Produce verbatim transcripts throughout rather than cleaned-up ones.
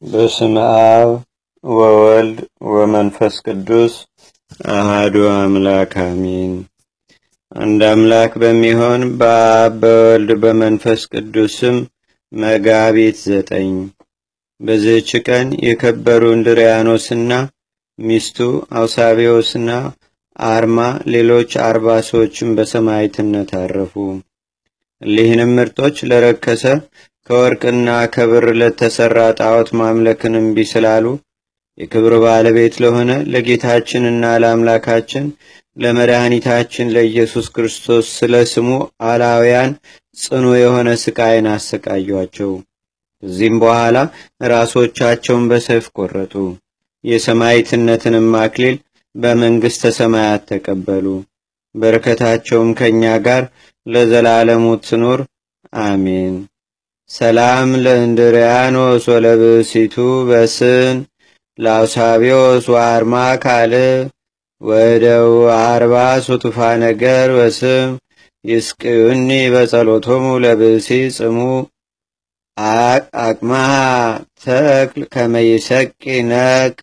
በስመ አብ ወወልድ ወመንፈስ ቅዱስ አሐዱ አምላክ አሜን። አንድ አምላክ በሚሆን በአብ በወልድ በመንፈስ ቅዱስም መጋቢት ዘጠኝ በዚህች ቀን የከበሩ እንድርያኖስና ሚስቱ አውሳቢዮስና አርማ ሌሎች አርባ ሰዎችም በሰማዕትነት አረፉ። እሊህንም ምርጦች ለረከሰ ከወርቅና ከብር ለተሰራ ጣዖት ማምለክን እምቢ ስላሉ የክብር ባለቤት ለሆነ ለጌታችንና ለአምላካችን ለመድኃኒታችን ለኢየሱስ ክርስቶስ ስለ ስሙ አላውያን ጽኑ የሆነ ስቃይን አሰቃዩአቸው። ከዚህም በኋላ ራሶቻቸውን በሰይፍ ቆረጡ። የሰማዕትነትንም አክሊል በመንግሥተ ሰማያት ተቀበሉ። በረከታቸውም ከኛ ጋር ለዘላለሙ ትኑር አሜን። ሰላም ለእንድርያኖስ ወለብሲቱ በስን ለአውሳቢዮስ ወአርማ ካል ወደው አርባ ሱቱፋ ነገር ወስም ይስቅዩኒ በጸሎቶሙ ለብሲ ጽሙ አቅማ ተክል ከመይሰቂ ነቅ።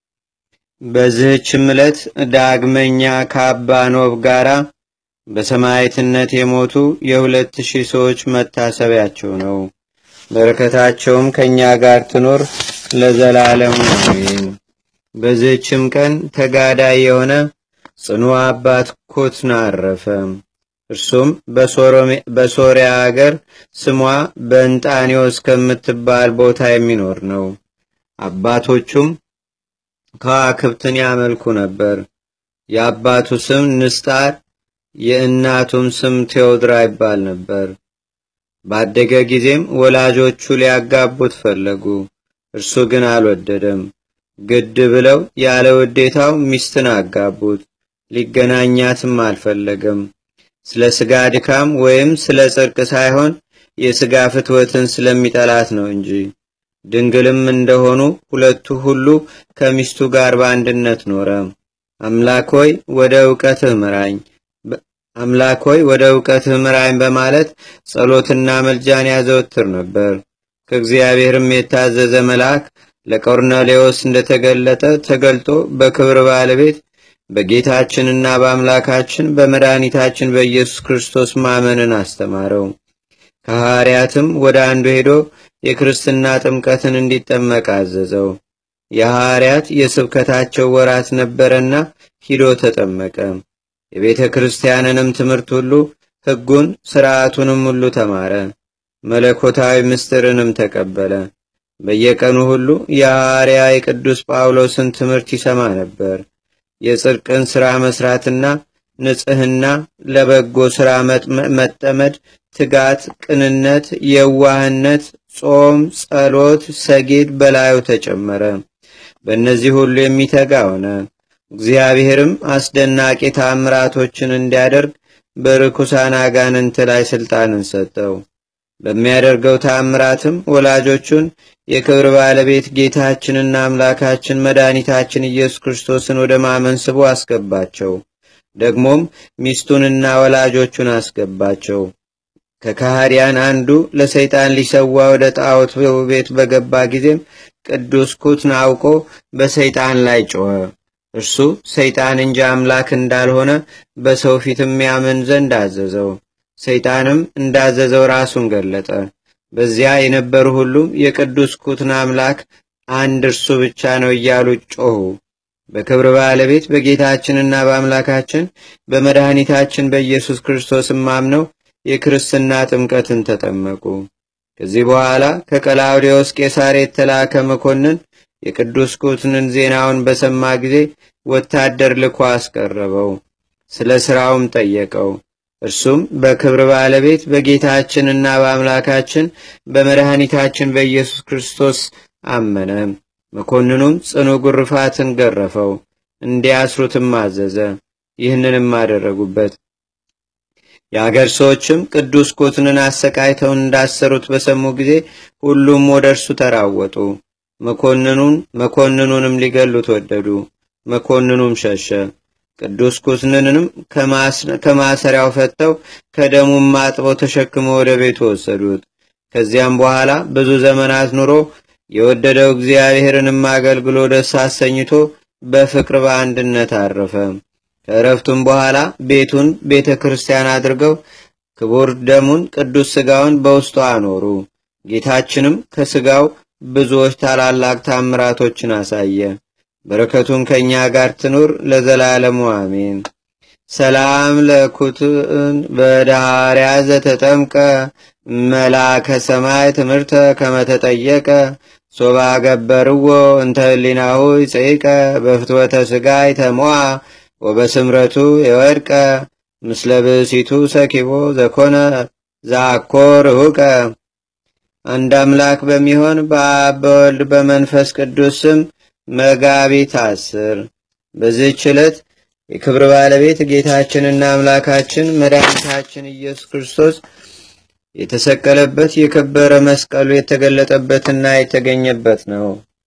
በዚህችም ዕለት ዳግመኛ ከአባ ኖብ ጋራ በሰማዕትነት የሞቱ የሁለት ሺህ ሰዎች መታሰቢያቸው ነው። በረከታቸውም ከኛ ጋር ትኖር ለዘላለሙ አሜን። በዚህችም ቀን ተጋዳይ የሆነ ጽኑ አባት ኮትና አረፈ። እርሱም በሶሪያ አገር ስሟ በእንጣኔዎስ ከምትባል ቦታ የሚኖር ነው። አባቶቹም ከዋክብትን ያመልኩ ነበር። የአባቱ ስም ንስጣር የእናቱም ስም ቴዎድራ ይባል ነበር። ባደገ ጊዜም ወላጆቹ ሊያጋቡት ፈለጉ። እርሱ ግን አልወደደም። ግድ ብለው ያለ ውዴታው ሚስትን አጋቡት። ሊገናኛትም አልፈለገም። ስለ ሥጋ ድካም ወይም ስለ ጽድቅ ሳይሆን የሥጋ ፍትወትን ስለሚጠላት ነው እንጂ። ድንግልም እንደሆኑ ሁለቱ ሁሉ ከሚስቱ ጋር በአንድነት ኖረ። አምላክ ሆይ ወደ ዕውቀትህ ምራኝ አምላክ ሆይ ወደ ዕውቀትህ ምራኝ በማለት ጸሎትና መልጃን ያዘወትር ነበር። ከእግዚአብሔርም የታዘዘ መልአክ ለቆርኔሌዎስ እንደተገለጠ ተገልጦ በክብር ባለቤት በጌታችንና በአምላካችን በመድኃኒታችን በኢየሱስ ክርስቶስ ማመንን አስተማረው። ከሐዋርያትም ወደ አንዱ ሄዶ የክርስትና ጥምቀትን እንዲጠመቅ አዘዘው። የሐዋርያት የስብከታቸው ወራት ነበረና ሂዶ ተጠመቀ። የቤተ ክርስቲያንንም ትምህርት ሁሉ ሕጉን ሥርዓቱንም ሁሉ ተማረ። መለኮታዊ ምስጢርንም ተቀበለ። በየቀኑ ሁሉ የሐዋርያ የቅዱስ ጳውሎስን ትምህርት ይሰማ ነበር። የጽድቅን ሥራ መሥራትና ንጽሕና፣ ለበጎ ሥራ መጠመድ፣ ትጋት፣ ቅንነት፣ የዋህነት፣ ጾም፣ ጸሎት፣ ሰጊድ በላዩ ተጨመረ። በእነዚህ ሁሉ የሚተጋ ሆነ። እግዚአብሔርም አስደናቂ ታምራቶችን እንዲያደርግ በርኩሳን አጋንንት ላይ ሥልጣንን ሰጠው። በሚያደርገው ታምራትም ወላጆቹን የክብር ባለቤት ጌታችንና አምላካችን መድኃኒታችን ኢየሱስ ክርስቶስን ወደ ማመን ስቦ አስገባቸው። ደግሞም ሚስቱንና ወላጆቹን አስገባቸው። ከካህዲያን አንዱ ለሰይጣን ሊሰዋ ወደ ጣዖት ቤት በገባ ጊዜም ቅዱስ ኩትን አውቆ በሰይጣን ላይ ጮኸ። እርሱ ሰይጣን እንጂ አምላክ እንዳልሆነ በሰው ፊትም ያምን ዘንድ አዘዘው። ሰይጣንም እንዳዘዘው ራሱን ገለጠ። በዚያ የነበሩ ሁሉም የቅዱስ ኩትን አምላክ አንድ እርሱ ብቻ ነው እያሉ ጮኹ። በክብር ባለቤት በጌታችንና በአምላካችን በመድኃኒታችን በኢየሱስ ክርስቶስም አምነው የክርስትና ጥምቀትን ተጠመቁ። ከዚህ በኋላ ከቀላውዴዎስ ቄሳር የተላከ መኮንን የቅዱስ ኩትንን ዜናውን በሰማ ጊዜ ወታደር ልኮ አስቀረበው። ስለ ሥራውም ጠየቀው። እርሱም በክብር ባለቤት በጌታችንና በአምላካችን በመድኃኒታችን በኢየሱስ ክርስቶስ አመነ። መኮንኑም ጽኑ ግርፋትን ገረፈው፣ እንዲያስሩትም አዘዘ። ይህንንም አደረጉበት። የአገር ሰዎችም ቅዱስ ኩትንን አሰቃይተው እንዳሰሩት በሰሙ ጊዜ ሁሉም ወደ እርሱ ተራወጡ። መኮንኑን መኮንኑንም ሊገሉት ወደዱ። መኮንኑም ሸሸ። ቅዱስ ኩትንንም ከማሰሪያው ፈተው ከደሙም አጥበው ተሸክመው ወደ ቤቱ ወሰዱት። ከዚያም በኋላ ብዙ ዘመናት ኑሮ የወደደው እግዚአብሔርንም አገልግሎ ደስ አሰኝቶ በፍቅር በአንድነት አረፈ። ከእረፍቱም በኋላ ቤቱን ቤተ ክርስቲያን አድርገው ክቡር ደሙን ቅዱስ ሥጋውን በውስጡ አኖሩ። ጌታችንም ከሥጋው ብዙዎች ታላላቅ ታምራቶችን አሳየ። በረከቱም ከእኛ ጋር ትኑር ለዘላለሙ አሜን። ሰላም ለኩትን በዳርያ ዘተጠምቀ መላከ ሰማይ ትምህርተ ከመተጠየቀ ሶባ ገበርዎ እንተ ህሊናሁ ይጸይቀ በፍትወተ ሥጋይ ተሞአ ወበስምረቱ የወድቀ ምስለ ብእሲቱ ሰኪቦ ዘኮነ ዛኮ ርሁቀ። አንድ አምላክ በሚሆን በአብ በወልድ በመንፈስ ቅዱስ ስም መጋቢት አስር በዚህች ዕለት የክብር ባለቤት ጌታችንና አምላካችን መድኃኒታችን ኢየሱስ ክርስቶስ የተሰቀለበት የከበረ መስቀሉ የተገለጠበትና የተገኘበት ነው።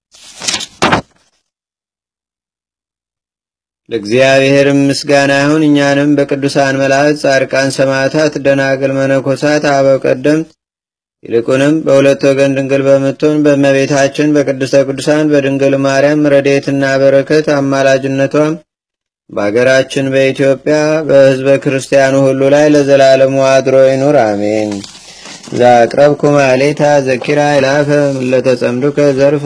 ለእግዚአብሔር ምስጋና ይሁን። እኛንም በቅዱሳን መላእክት፣ ጻድቃን፣ ሰማዕታት፣ ደናግል፣ መነኮሳት፣ አበው ቀደምት ይልቁንም በሁለት ወገን ድንግል በምትሆን በእመቤታችን በቅድስተ ቅዱሳን በድንግል ማርያም ረድኤትና በረከት አማላጅነቷም በአገራችን በኢትዮጵያ በሕዝበ ክርስቲያኑ ሁሉ ላይ ለዘላለሙ አድሮ ይኑር አሜን። ዛቅረብኩ ማሌታ ዘኪራ ይላፈ ለተጸምዱከ ዘርፈ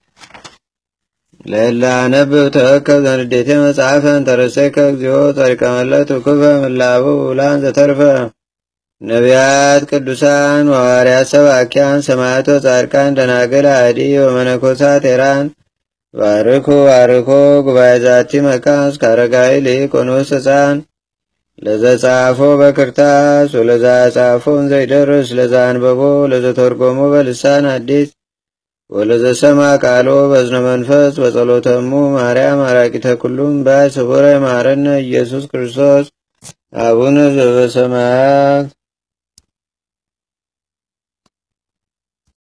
ለላነብ ተከብ ዘንዴቴ መጽሐፈን ተረሰከ እግዚኦ ጸሪቀ መለት ውኩፈ ምላቡ ውላን ዘተርፈ ነቢያት፣ ቅዱሳን፣ ሐዋርያት፣ ሰባኪያን፣ ሰማዕቶ፣ ጻድቃን፣ ደናግል፣ አዲ ወመነኮሳት ሄራን ባርኩ ባርኮ ጉባኤ ዛቲ መካስ ካረጋይ ሊቆኖስ ሕፃን ለዘጻፎ በክርታስ ወለዛ ጻፎን ዘይደርስ ለዛ አንበቦ ለዘተርጎሞ በልሳን አዲስ ወለዘሰማ ቃሎ በዝነ መንፈስ በጸሎተሙ ማርያም አራቂተ ኩሉም ባይ ስቡረ ማረነ ኢየሱስ ክርስቶስ አቡነ ዘበሰማያት